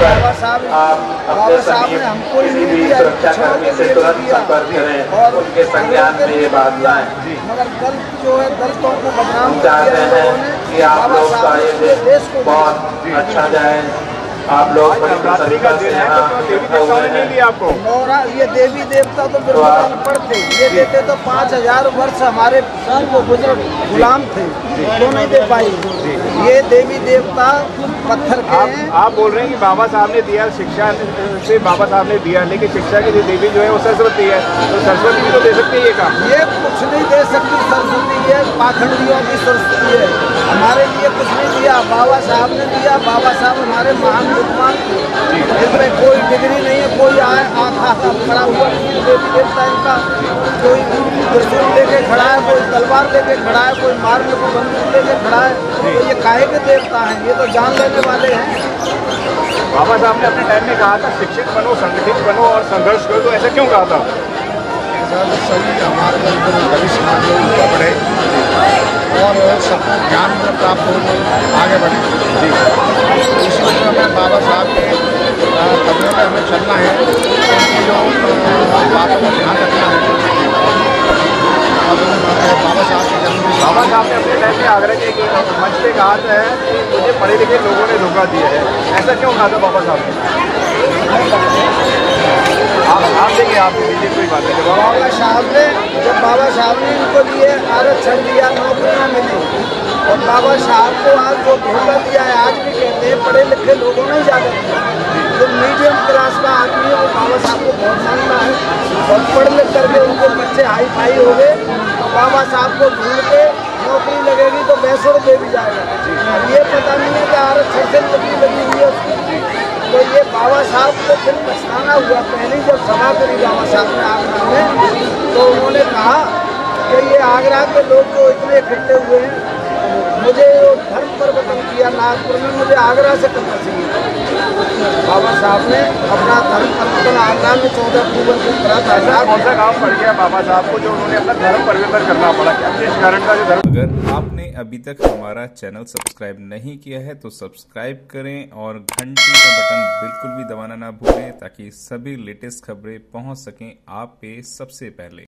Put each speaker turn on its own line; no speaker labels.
बाबा साहब ने हमको
किसी भी सुरक्षा कर्मी से तुरंत संपर्क करें और उनके संज्ञान में ये बात लाएं।
मगर दल जो है दलितों को बदनाम
चाहते हैं कि आप लोग का ये देश बहुत अच्छा जाए। आप लोग
नवरात्रि का दिन है तो देवी देवताओं ने नहीं दिया आपको?
ये देवी देवता तो बिल्कुल अनपढ़ थे, ये देते तो 5000 वर्ष हमारे बुजुर्ग गुलाम थे तो नहीं दे पाई। ये देवी देवता पत्थर के हैं।
आप बोल रहे हैं कि बाबा साहब ने दिया, शिक्षा से बाबा साहब ने दिया, लेकिन शिक्षा की देवी जो है वो सरस्वती है, तो सरस्वती भी तो दे सकती है ये काम।
ये कुछ नहीं दे सकती सरस्वती, ये पाखंडियों की सरस्वती है। हमारे लिए कुछ नहीं दिया, बाबा साहब ने दिया। बाबा साहब हमारे महान विद्वान, इसमें कोई डिग्री नहीं है, कोई आखा खड़ा हुआ नहीं है। देवी देवता इनका कोई त्रिशूल लेके खड़ा है, कोई तलवार लेके खड़ा है, कोई मारने को बंदूक लेके खड़ा है, तो ये काहे के देवता हैं? ये तो जान लेने वाले हैं।
बाबा साहब ने अपने टाइम में कहा था शिक्षित बनो, संगठित बनो और संघर्ष करो, तो ऐसा क्यों कहा था?
सभी हमारे दलित समाज में बढ़े और सबको ज्ञान प्राप्त हो, आगे बढ़े। इसी तरह में बाबा साहब के कदमों में हमें चलना है, उनकी जो बातों को ध्यान रखना है।
बाबा साहब ने अपने टाइम में आगरा के मंच पे कहा है कि मुझे पढ़े लिखे लोगों ने धोखा दिया है, ऐसा क्यों कहा था बाबा साहब ने? आप देखिए, आप दीजिए, कोई बात नहीं।
बाबा साहब ने इनको लिए आरक्षण दिया, नौकरी न मिली, और बाबा साहब को आज जो धोखा दिया है, आज भी कहते हैं पढ़े लिखे लोगों ने ज़्यादा दिया। जो मीडियम क्लास का आदमी है वो बाबा साहब को बहुत मानता है, और पढ़ लिख करके उनके बच्चे हाई फाई हो गए तो बाबा साहब को ढूंढ के नौकरी लगेगी तो 200 रुपये भी जाएगा। ये पता नहीं है कि आरक्षण से नौकरी लगी हुई है उसकी। तो ये बाबा साहब को फिर पछताना हुआ। पहले जब सभा करी बाबा साहब ने आगरा में, तो उन्होंने कहा कि ये आगरा के लोग जो इतने इकट्ठे हुए हैं, मुझे धर्म परिवर्तन किया नागपुर में, मुझे आगरा से करना चाहिए। बाबा साहब ने अपना धर्म परिवर्तन आगरा में 14 अक्टूबर को करा था।
ऐसा कौन सा काम पड़ गया बाबा साहब को जो उन्होंने अपना धर्म परिवर्तन करना पड़ा? क्या किस कारण का जो धर्म?
अगर आपने अभी तक हमारा चैनल सब्सक्राइब नहीं किया है तो सब्सक्राइब करें और घंटी का बटन बिल्कुल भी दबाना ना भूलें, ताकि सभी लेटेस्ट खबरें पहुंच सकें आप पे सबसे पहले।